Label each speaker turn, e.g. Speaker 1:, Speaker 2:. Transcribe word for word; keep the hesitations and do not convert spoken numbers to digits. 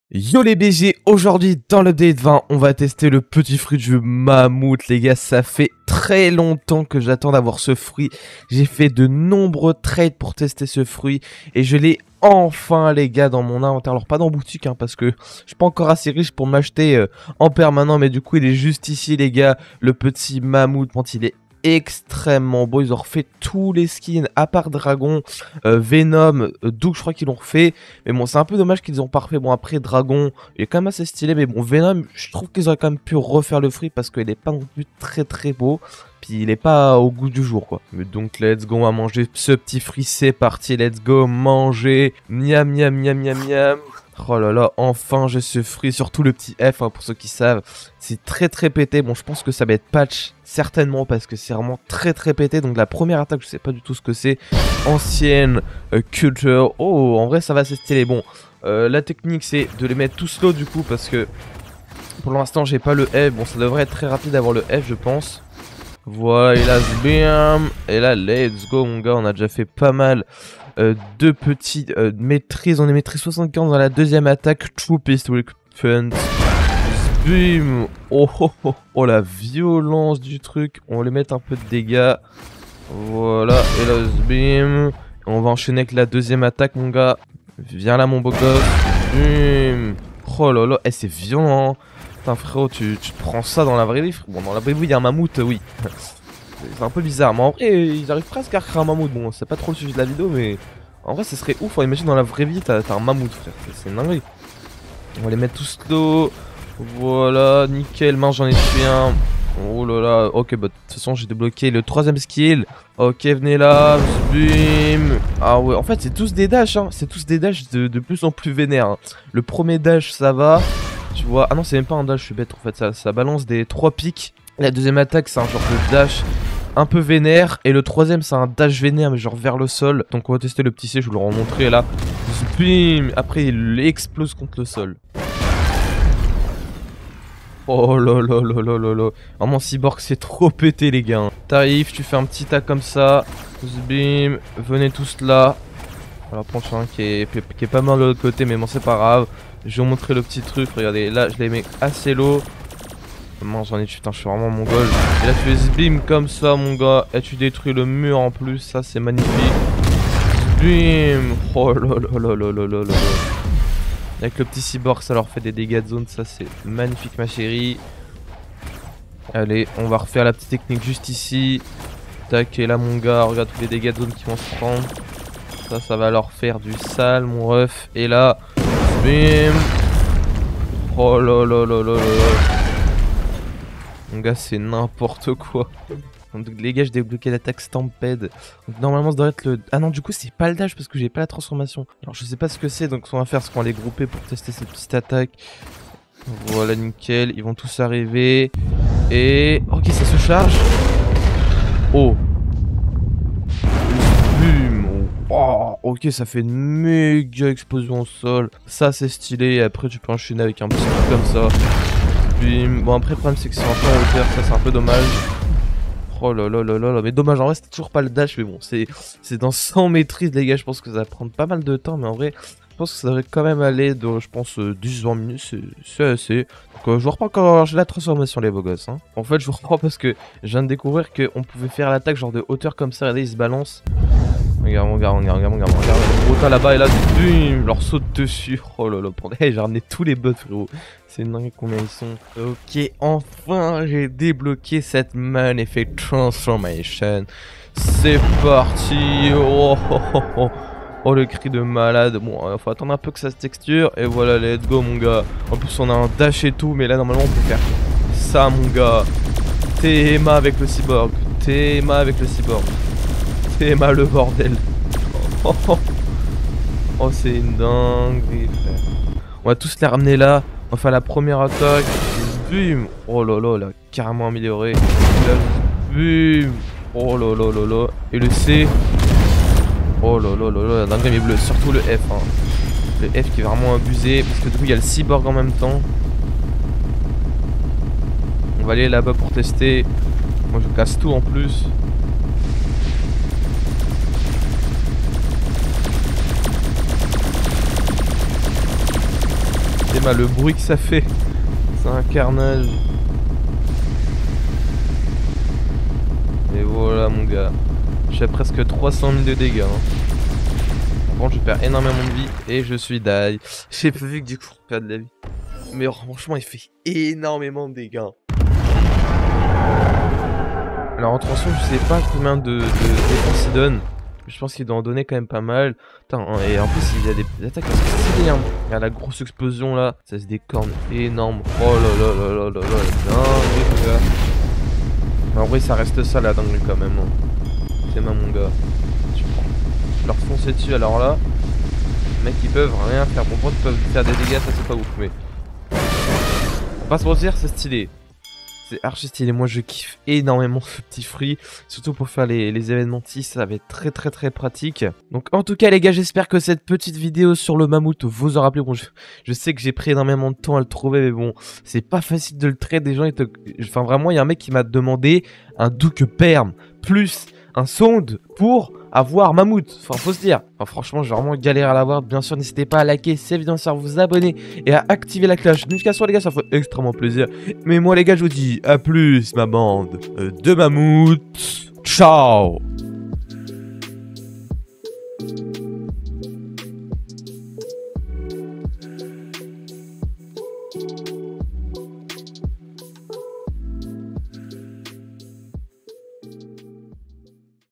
Speaker 1: Yo les B G, aujourd'hui dans l'update vingt, on va tester le petit fruit de jeu Mammouth. Les gars, ça fait très longtemps que j'attends d'avoir ce fruit. J'ai fait de nombreux trades pour tester ce fruit et je l'ai enfin les gars dans mon inventaire. Alors pas dans boutique hein, parce que je suis pas encore assez riche pour m'acheter euh, en permanent, mais du coup il est juste ici les gars, le petit Mammouth. Quand il est extrêmement beau, ils ont refait tous les skins à part Dragon, euh, Venom, euh, Doug je crois qu'ils l'ont refait, mais bon c'est un peu dommage qu'ils ont pas refait. Bon après Dragon il est quand même assez stylé, mais bon Venom je trouve qu'ils auraient quand même pu refaire le fruit parce qu'il est pas non plus très très beau, puis il est pas au goût du jour quoi. Mais donc let's go, on va manger ce petit fruit, c'est parti, let's go manger, miam miam miam miam miam. Oh là là, enfin j'ai ce fruit, surtout le petit F hein, pour ceux qui savent, c'est très très pété. Bon je pense que ça va être patch certainement parce que c'est vraiment très très pété. Donc la première attaque je sais pas du tout ce que c'est, ancienne euh, culture. Oh en vrai ça va c'est stylé. Bon euh, la technique c'est de les mettre tous slow du coup parce que pour l'instant j'ai pas le F. Bon ça devrait être très rapide d'avoir le F je pense. Voilà, et là, bam, et là, let's go, mon gars, on a déjà fait pas mal euh, de petites euh, maîtrises. On est maîtrise soixante-quinze dans la deuxième attaque, True Pistol Fun. Bim, oh, oh, oh, oh, la violence du truc. On va lui mettre un peu de dégâts. Voilà, et là, bim. On va enchaîner avec la deuxième attaque, mon gars. Viens là, mon beau gosse. Bim. Oh là là, eh, c'est violent. Putain frérot, tu, tu te prends ça dans la vraie vie. Bon dans la vraie vie il y a un mammouth, oui. C'est un peu bizarre, mais en vrai ils arrivent presque à recréer un mammouth. Bon c'est pas trop le sujet de la vidéo, mais en vrai ce serait ouf. Imagine dans la vraie vie t'as un mammouth frère, c'est une dinguerie. On va les mettre tous slow. Voilà, nickel, mince j'en ai tué un. Oh là là, ok bah de toute façon j'ai débloqué le troisième skill. Ok venez là, bim. Ah ouais, en fait c'est tous des dashs hein. C'est tous des dashs de, de plus en plus vénères hein. Le premier dash ça va. Tu vois, ah non c'est même pas un dash, je suis bête en fait, ça, ça balance des trois pics. La deuxième attaque c'est un genre de dash un peu vénère. Et le troisième c'est un dash vénère mais genre vers le sol. Donc on va tester le petit C, je vous l'aurai montré là. Bim. Après il explose contre le sol. Oh là là là là là là. Vraiment Cyborg c'est trop pété les gars. T'arrives, tu fais un petit tac comme ça. Bim. Venez tous là. Voilà, prends un qui est, qui est pas mal de l'autre côté, mais bon c'est pas grave. Je vais vous montrer le petit truc, regardez, là je les mets assez low. Comment j'en ai tué, putain je suis vraiment mongol. Et là tu fais bim comme ça mon gars, et tu détruis le mur en plus, ça c'est magnifique. Bim. Oh là là là là là là là. Avec le petit cyborg ça leur fait des dégâts de zone, ça c'est magnifique ma chérie. Allez, on va refaire la petite technique juste ici. Tac, et là mon gars, regarde tous les dégâts de zone qui vont se prendre. Ça, ça va leur faire du sale, mon ref. Et là, bim. Oh là là là là là. Mon gars, c'est n'importe quoi. Donc, les gars, j'ai débloqué l'attaque Stampede. Donc, normalement, ça devrait être le. Ah non, du coup, c'est pas le dash parce que j'ai pas la transformation. Alors, je sais pas ce que c'est. Donc, ce qu'on va faire, c'est qu'on va les grouper pour tester cette petite attaque. Voilà, nickel. Ils vont tous arriver. Et. Ok, ça se charge. Oh. Oh, ok, ça fait une méga explosion au sol. Ça, c'est stylé. Et après, tu peux enchaîner avec un petit truc comme ça. Bim. Bon, après, le problème, c'est que c'est un peu en hauteur. Ça, c'est un peu dommage. Oh là là là là là. Mais dommage, en vrai, c'était toujours pas le dash. Mais bon, c'est dans sans maîtrise, les gars. Je pense que ça va prendre pas mal de temps. Mais en vrai, je pense que ça devrait quand même aller de, je pense, dix vingt minutes. C'est assez. Donc, euh, je vous reprends quand j'ai la transformation, les beaux gosses. Hein. En fait, je vous reprends parce que je viens de découvrir qu'on pouvait faire l'attaque genre de hauteur comme ça. Regardez, il se balance. Regarde, regarde, regarde, regarde, regarde, regarde, le gros tas là-bas et là, bim, leur saute dessus. Oh là là, pour... hey, j'ai ramené tous les bots, frérot. C'est dingue combien ils sont. Ok, enfin, j'ai débloqué cette magnifique transformation. C'est parti. Oh, oh, oh, oh. Oh, le cri de malade. Bon, il euh, faut attendre un peu que ça se texture. Et voilà, let's go, mon gars. En plus, on a un dash et tout, mais là, normalement, on peut faire ça, mon gars. Théma avec le cyborg. Théma avec le cyborg. Théma le bordel. Oh, oh, oh c'est une dinguerie frère. On va tous les ramener là. On va faire la première attaque. Bim. Oh là là, là carrément amélioré. Là, bim. Oh là là là là. Et le C. Oh là là là là, la dinguerie mais bleu. Surtout le F hein. Le F qui est vraiment abusé. Parce que du coup il y a le cyborg en même temps. On va aller là-bas pour tester. Moi je casse tout en plus. Bah, le bruit que ça fait, c'est un carnage. Et voilà mon gars. Je suis à presque trois cent mille de dégâts. Hein. Bon, je perds énormément de vie et je suis die. J'ai pas vu que du coup on perd de la vie. Mais franchement, il fait énormément de dégâts. Alors en transfo, je sais pas combien de, de défense il donne. Je pense qu'il doit en donner quand même pas mal. Putain, et en plus, il y a des attaques assez stylées. Hein. Regarde la grosse explosion là. Ça se décorne énorme. Oh là là là là là là. Dingue, gars. Mais en vrai, ça reste ça la dingue quand même. Hein. C'est ma mon gars. Tu prends. Je leur foncer dessus. Alors là, les mecs ils peuvent rien faire. Bon, pour ils peuvent faire des dégâts, ça c'est pas ouf. Mais on va pas se mentir, c'est stylé. C'est archi stylé, moi je kiffe énormément ce petit fruit, surtout pour faire les, les événements T I S, ça va être très très très pratique. Donc en tout cas les gars, j'espère que cette petite vidéo sur le mammouth vous aura plu. Bon, je, je sais que j'ai pris énormément de temps à le trouver, mais bon, c'est pas facile de le trade, des gens, ils te... enfin vraiment, il y a un mec qui m'a demandé un Duke Perm, plus un sonde pour avoir mammouth, enfin faut se dire, enfin, franchement j'ai vraiment galéré à l'avoir. Bien sûr n'hésitez pas à liker cette vidéo, à vous abonner et à activer la cloche de notification les gars, ça fait extrêmement plaisir. Mais moi les gars je vous dis à plus ma bande de mammouth, ciao.